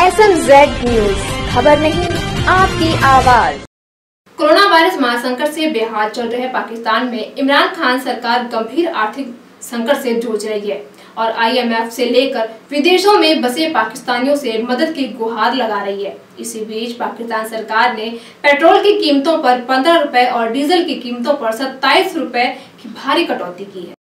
SMZ news, खबर नहीं आपकी आवाज। कोरोना वायरस महासंकट से बेहाल चल रहे पाकिस्तान में इमरान खान सरकार गंभीर आर्थिक संकट से जूझ रही है और IMF से लेकर विदेशों में बसे पाकिस्तानियों से मदद की गुहार लगा रही है। इसी बीच पाकिस्तान सरकार ने पेट्रोल की कीमतों पर 15 रुपए और डीजल की कीमतों पर 27 रुपए की भारी कटौती की है।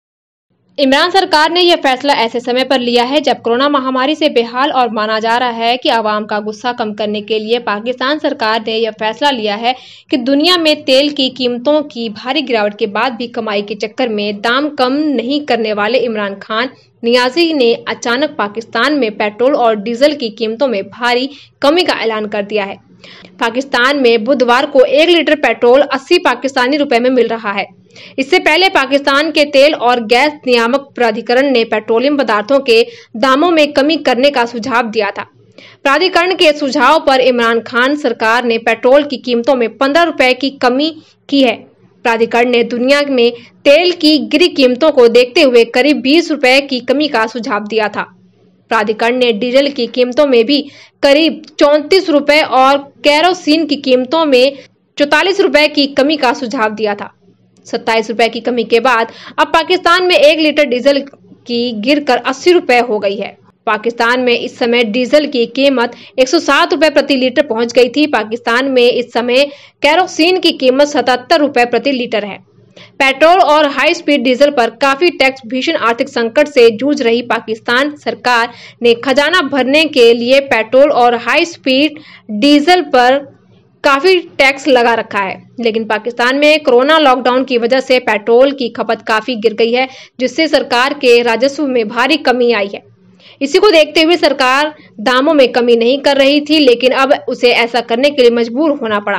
इमरान सरकार ने यह फैसला ऐसे समय पर लिया है जब कोरोना महामारी से बेहाल और माना जा रहा है कि आवाम का गुस्सा कम करने के लिए पाकिस्तान सरकार ने यह फैसला लिया है कि दुनिया में तेल की कीमतों की भारी गिरावट के बाद भी कमाई के चक्कर में दाम कम नहीं करने वाले इमरान खान नियाजी ने अचानक पाकिस्तान में पेट्रोल और डीजल की कीमतों में भारी कमी का ऐलान कर दिया है। पाकिस्तान में बुधवार को 1 लीटर पेट्रोल 80 पाकिस्तानी रुपए में मिल रहा है। इससे पहले पाकिस्तान के तेल और गैस नियामक प्राधिकरण ने पेट्रोलियम पदार्थों के दामों में कमी करने का सुझाव दिया था। प्राधिकरण के सुझाव पर इमरान खान सरकार ने पेट्रोल की कीमतों में 15 रुपए की कमी की है। प्राधिकरण ने दुनिया में तेल की गिरी कीमतों को देखते हुए करीब 20 रुपए की कमी का सुझाव दिया था। प्राधिकरण ने डीजल की कीमतों में भी करीब 34 रुपए और केरोसिन की कीमतों में 44 रुपए की कमी का सुझाव दिया था। 27 रुपए की कमी के बाद अब पाकिस्तान में 1 लीटर डीजल की गिरकर 80 रुपए हो गई है। पाकिस्तान में इस समय डीजल की कीमत 107 रुपए प्रति लीटर पहुंच गई थी। पाकिस्तान में इस समय केरोसिन की कीमत 77 रुपए प्रति लीटर है। पेट्रोल और हाई स्पीड डीजल पर काफी टैक्स भीषण आर्थिक संकट से जूझ रही पाकिस्तान सरकार ने खजाना भरने के लिए पेट्रोल और हाई स्पीड डीजल पर काफी टैक्स लगा रखा है। लेकिन पाकिस्तान में कोरोना लॉकडाउन की वजह से पेट्रोल की खपत काफी गिर गई है, जिससे सरकार के राजस्व में भारी कमी आई है। इसी को देखते हुए सरकार दामों में कमी नहीं कर रही थी, लेकिन अब उसे ऐसा करने के लिए मजबूर होना पड़ा।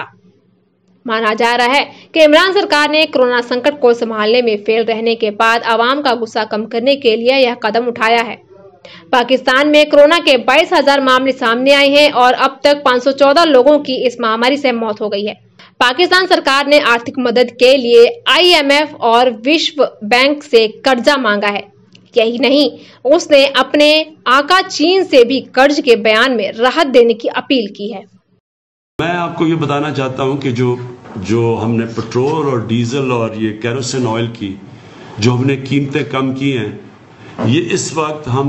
माना जा रहा है कि इमरान सरकार ने कोरोना संकट को संभालने में फेल रहने के बाद आवाम का गुस्सा कम करने के लिए यह कदम उठाया है। पाकिस्तान में कोरोना के 22,000 मामले सामने आए हैं और अब तक 514 लोगों की इस महामारी से मौत हो गई है। पाकिस्तान सरकार ने आर्थिक मदद के लिए IMF और विश्व बैंक से कर्जा मांगा है। यही नहीं, उसने अपने आका चीन से भी कर्ज के बयान में राहत देने की अपील की है। मैं आपको ये बताना चाहता हूं कि जो हमने पेट्रोल और डीजल और ये केरोसिन ऑयल की जो हमने कीमतें कम की हैं, ये इस वक्त हम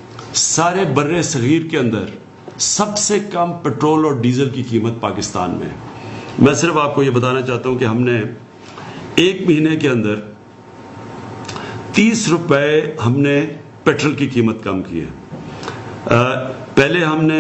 सारे बर्रे सगीर के अंदर सबसे कम पेट्रोल और डीजल की कीमत पाकिस्तान में है। मैं सिर्फ आपको ये बताना चाहता हूं कि हमने 1 महीने के अंदर 30 रुपए हमने पेट्रोल की कीमत कम की है। पहले हमने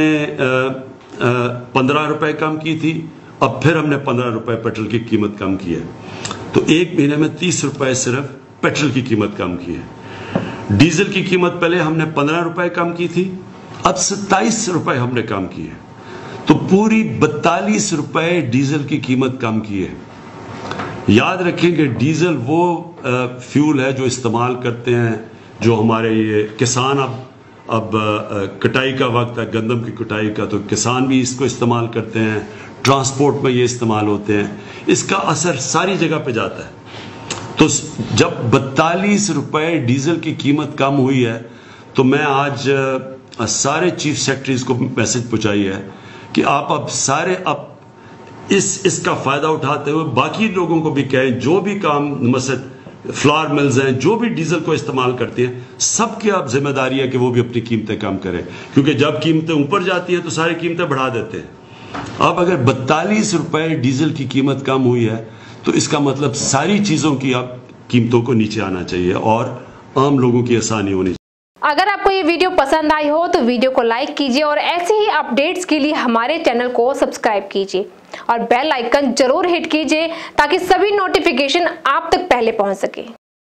15 रुपए कम की थी, अब फिर हमने 15 रुपए पेट्रोल की कीमत कम की है। तो 1 महीने में 30 रुपए सिर्फ पेट्रोल की कीमत कम की है। डीजल की कीमत पहले हमने 15 रुपए कम की थी, अब 27 रुपए हमने कम की है। तो पूरी 42 रुपए डीजल की कीमत कम की है। याद रखें कि डीजल वो फ्यूल है जो इस्तेमाल करते हैं, जो हमारे ये किसान अब कटाई का वक्त है, गंदम की कटाई का, तो किसान भी इसको इस्तेमाल करते हैं, ट्रांसपोर्ट में ये इस्तेमाल होते हैं। इसका असर सारी जगह पे जाता है। तो जब 42 रुपए डीजल की कीमत कम हुई है, तो मैं आज सारे चीफ सेक्रेटरीज को मैसेज पहुंचाई है कि आप अब सारे इसका फायदा उठाते हुए बाकी लोगों को भी कहें, जो भी काम मसद फ्लावर मिल्स हैं, जो भी डीजल को इस्तेमाल करती हैं, सबकी अब जिम्मेदारी है कि वो भी अपनी कीमतें कम करें, क्योंकि जब कीमतें ऊपर जाती हैं तो सारी कीमतें बढ़ा देते हैं। अब अगर 42 रुपए डीजल की कीमत कम हुई है, तो इसका मतलब सारी चीजों की अब कीमतों को नीचे आना चाहिए और आम लोगों की आसानी होनी चाहिए। अगर आपको ये वीडियो पसंद आई हो तो वीडियो को लाइक कीजिए और ऐसे ही अपडेट्स के लिए हमारे चैनल को सब्सक्राइब कीजिए और बेल आइकन जरूर हिट कीजिए ताकि सभी नोटिफिकेशन आप तक पहले पहुंच सके।